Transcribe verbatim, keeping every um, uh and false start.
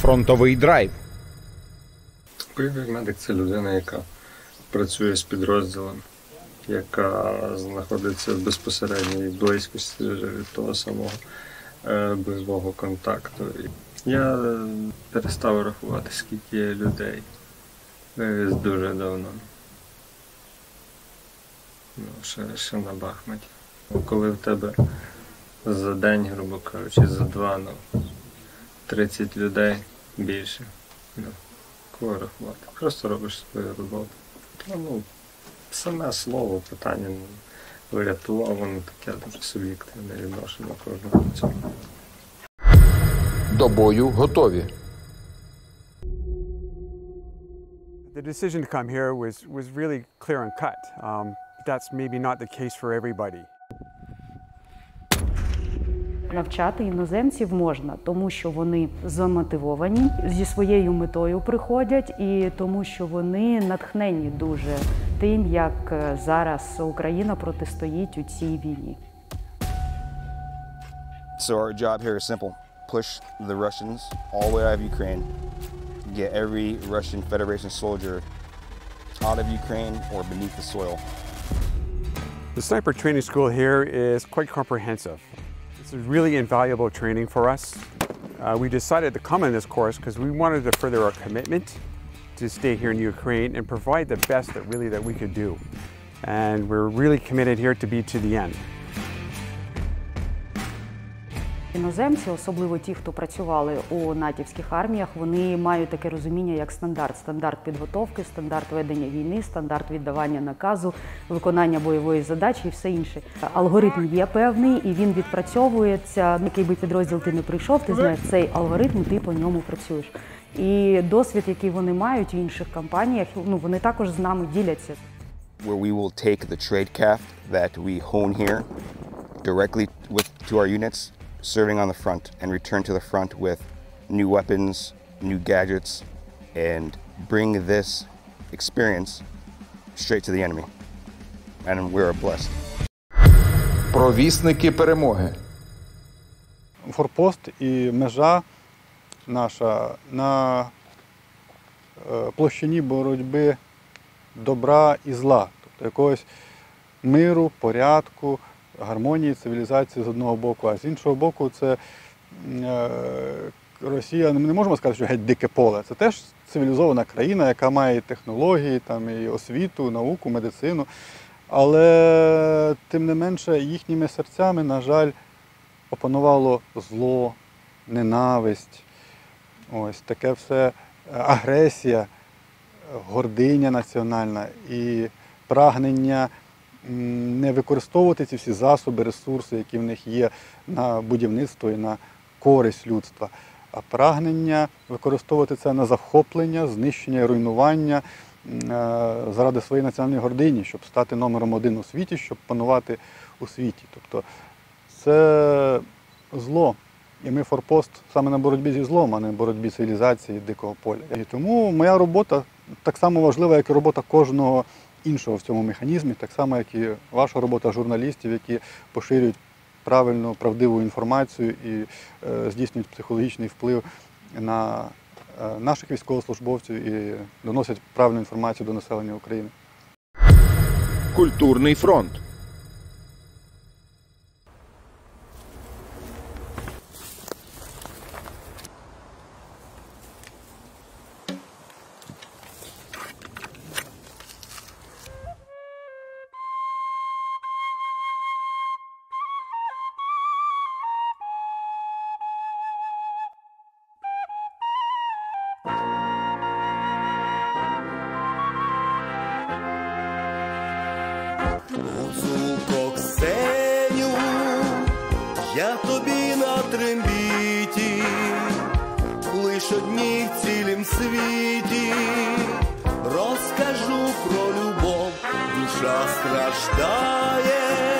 фронтовий драйв. Бойовий медик – це людина, яка працює з підрозділом, яка знаходиться в безпосередній близькості від того самого бойового контакту. Я перестав рахувати, скільки є людей дуже давно. Ну, ще, ще на Бахмуті. Коли в тебе за день, грубо кажучи, за два, ну, тридцять людей більше, ну, кого рахувати? Просто робиш свою роботу. Ну, саме слово, питання врятував, воно таке дуже суб'єктивне відношення кожного до цього. До бою готові. The decision to come here was, was really clear and cut. Um, that's maybe not the case for everybody. Навчати іноземців можна, тому що вони замотивовані, зі своєю метою приходять і тому що вони натхнені дуже тим, як зараз Україна протистоїть у цій війні. So our job here is simple. Push the Russians all the way out of Ukraine. Get every Russian Federation soldier out of Ukraine or beneath the soil. The sniper training school here is quite comprehensive. It's a really invaluable training for us. Uh, we decided to come in this course because we wanted to further our commitment to stay here in Ukraine and provide the best that really that we could do. And we're really committed here to be to the end. Іноземці, особливо ті, хто працювали у натівських арміях, вони мають таке розуміння, як стандарт. Стандарт підготовки, стандарт ведення війни, стандарт віддавання наказу, виконання бойової задачі і все інше. Алгоритм є певний, і він відпрацьовується. Який би підрозділ ти не прийшов, ти знаєш цей алгоритм, ти по ньому працюєш. І досвід, який вони мають у інших компаніях, ну, вони також з нами діляться. Where we will take the trade craft that we hone here directly with to our units, serving on the front, and return to the front with new weapons, new gadgets, and bring this experience straight to the enemy. And we're blessed. Провісники перемоги. Форпост і межа наша на площині боротьби добра і зла, тобто якогось миру, порядку, гармонії, цивілізації з одного боку, а з іншого боку це е, Росія, ми не можемо сказати, що геть дике поле. Це теж цивілізована країна, яка має технології, там, і освіту, науку, медицину. Але тим не менше їхніми серцями, на жаль, опанувало зло, ненависть, ось таке все, агресія, гординя національна і прагнення не використовувати ці всі засоби, ресурси, які в них є на будівництво і на користь людства, а прагнення використовувати це на захоплення, знищення і руйнування заради своєї національної гордині, щоб стати номером один у світі, щоб панувати у світі. Тобто це зло. І ми форпост саме на боротьбі зі злом, а не боротьбі цивілізації дикого поля. І тому моя робота так само важлива, як і робота кожного іншого в цьому механізмі, так само, як і ваша робота журналістів, які поширюють правильну, правдиву інформацію і е, здійснюють психологічний вплив на е, наших військовослужбовців і доносять правильну інформацію до населення України. Культурний фронт. Гуцулко Ксеню, я тобі на трембіті, лиш одній в цілім світі, розкажу про любов, душа страждає.